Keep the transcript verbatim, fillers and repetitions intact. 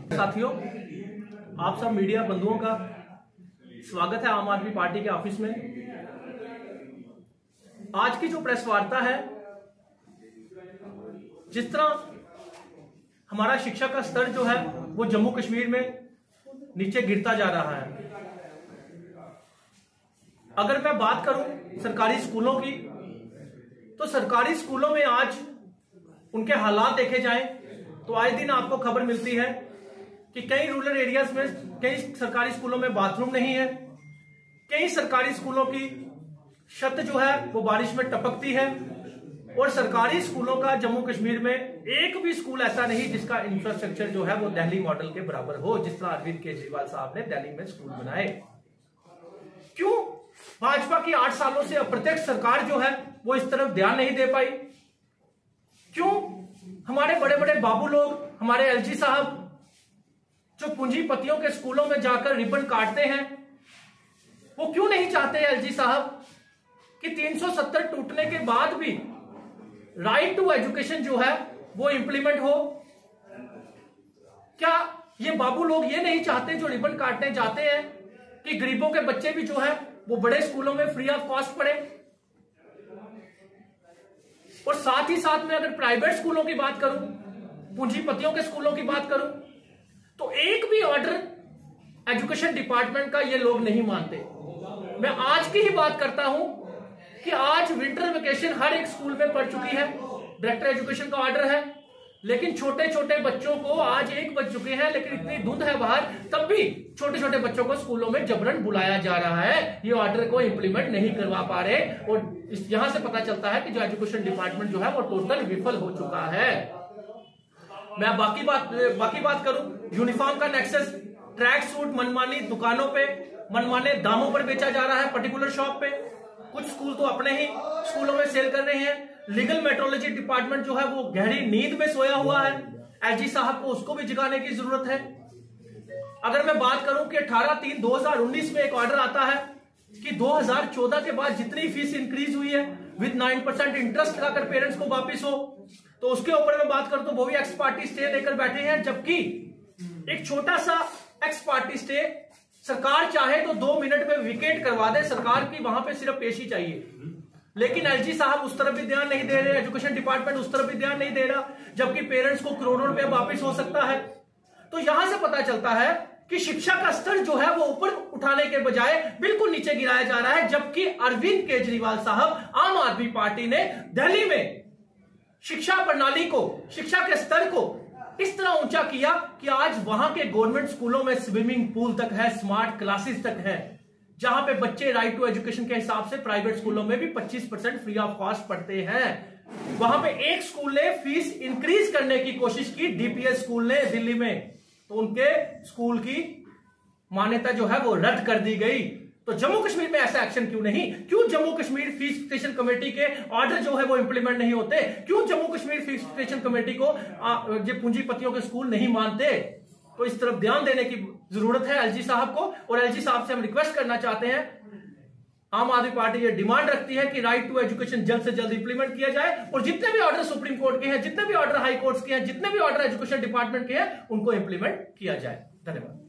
साथियों, आप सब मीडिया बंधुओं का स्वागत है आम आदमी पार्टी के ऑफिस में। आज की जो प्रेस वार्ता है, जिस तरह हमारा शिक्षा का स्तर जो है वो जम्मू कश्मीर में नीचे गिरता जा रहा है। अगर मैं बात करूं सरकारी स्कूलों की, तो सरकारी स्कूलों में आज उनके हालात देखे जाएं तो आए दिन आपको खबर मिलती है कि कई रूरल एरियाज में कई सरकारी स्कूलों में बाथरूम नहीं है, कई सरकारी स्कूलों की छत जो है वो बारिश में टपकती है, और सरकारी स्कूलों का जम्मू कश्मीर में एक भी स्कूल ऐसा नहीं जिसका इंफ्रास्ट्रक्चर जो है वो दिल्ली मॉडल के बराबर हो, जिस तरह अरविंद केजरीवाल साहब ने दिल्ली में स्कूल बनाए। क्यों भाजपा की आठ सालों से अप्रत्यक्ष सरकार जो है वो इस तरफ ध्यान नहीं दे पाई? क्यों हमारे बड़े बड़े बाबू लोग, हमारे एलजी साहब जो पूंजीपतियों के स्कूलों में जाकर रिबन काटते हैं, वो क्यों नहीं चाहते एलजी साहब कि तीन सौ सत्तर टूटने के बाद भी राइट टू एजुकेशन जो है वो इंप्लीमेंट हो? क्या ये बाबू लोग ये नहीं चाहते जो रिबन काटने जाते हैं कि गरीबों के बच्चे भी जो है वो बड़े स्कूलों में फ्री ऑफ कॉस्ट पढ़े? और साथ ही साथ में अगर प्राइवेट स्कूलों की बात करूं, पूंजीपतियों के स्कूलों की बात करूं, तो एक भी ऑर्डर एजुकेशन डिपार्टमेंट का ये लोग नहीं मानते। मैं आज की ही बात करता हूं कि आज विंटर वेकेशन हर एक स्कूल में पड़ चुकी है, डायरेक्टर एजुकेशन का ऑर्डर है, लेकिन छोटे छोटे बच्चों को आज एक बज चुके हैं, लेकिन इतनी धुंध है बाहर, तब भी छोटे छोटे बच्चों को स्कूलों में जबरन बुलाया जा रहा है। ये ऑर्डर को इंप्लीमेंट नहीं करवा पा रहे, और इस यहां से पता चलता है कि जो एजुकेशन डिपार्टमेंट जो है वो टोटल विफल हो चुका है। मैं बाकी बात बाकी बात करूं, यूनिफॉर्म का नेक्सस, ट्रैक सूट मनमानी दुकानों पे मनमाने दामों पर बेचा जा रहा है पर्टिकुलर शॉप पे। कुछ स्कूल तो अपने ही स्कूलों में सेल कर रहे हैं। लीगल मेट्रोलॉजी डिपार्टमेंट जो है वो गहरी नींद में सोया हुआ है। एलजी साहब को उसको भी जगाने की जरूरत है। अगर मैं बात करूं कि अठारह तीन दो हजार उन्नीस में एक ऑर्डर आता है कि दो हजार चौदह के बाद जितनी फीस इंक्रीज हुई है विद नाइन परसेंट इंटरेस्ट लगाकर पेरेंट्स को वापिस हो, तो उसके ऊपर मैं बात करूं तो वो भी एक्स पार्टी स्टे लेकर बैठे हैं। जबकि एक छोटा सा एक्स पार्टी स्टे सरकार चाहे तो दो मिनट में विकेट करवा दे, सरकार की वहां पे सिर्फ पेशी चाहिए। लेकिन एलजी साहब उस तरफ भी ध्यान नहीं दे रहे, एजुकेशन डिपार्टमेंट उस तरफ भी ध्यान नहीं दे रहा, जबकि पेरेंट्स को करोड़ों रुपए वापिस हो सकता है। तो यहां से पता चलता है कि शिक्षा का स्तर जो है वो ऊपर उठाने के बजाय बिल्कुल नीचे गिराया जा रहा है। जबकि अरविंद केजरीवाल साहब, आम आदमी पार्टी ने दिल्ली में शिक्षा प्रणाली को, शिक्षा के स्तर को इस तरह ऊंचा किया कि आज वहां के गवर्नमेंट स्कूलों में स्विमिंग पूल तक है, स्मार्ट क्लासेस तक है, जहां पे बच्चे राइट टू एजुकेशन के हिसाब से प्राइवेट स्कूलों में भी पच्चीस परसेंट फ्री ऑफ कॉस्ट पढ़ते हैं। वहां पे एक स्कूल ने फीस इंक्रीज करने की कोशिश की, डीपीएस स्कूल ने दिल्ली में, तो उनके स्कूल की मान्यता जो है वो रद्द कर दी गई। तो जम्मू कश्मीर में ऐसा एक्शन क्यों नहीं? क्यों Jammu Kashmir fee fixation committee के ऑर्डर जो है वो इंप्लीमेंट नहीं होते? क्यों Jammu Kashmir fee fixation committee को जो पूंजीपतियों के स्कूल नहीं मानते? तो इस तरफ ध्यान देने की जरूरत है एलजी साहब को, और एलजी साहब से हम रिक्वेस्ट करना चाहते हैं, आम आदमी पार्टी ये डिमांड रखती है कि राइट टू एजुकेशन जल्द से जल्द इंप्लीमेंट किया जाए, और जितने भी ऑर्डर सुप्रीम कोर्ट के हैं, जितने भी ऑर्डर हाई कोर्ट के हैं, जितने भी ऑर्डर एजुकेशन डिपार्टमेंट के हैं, उनको इंप्लीमेंट किया जाए। धन्यवाद।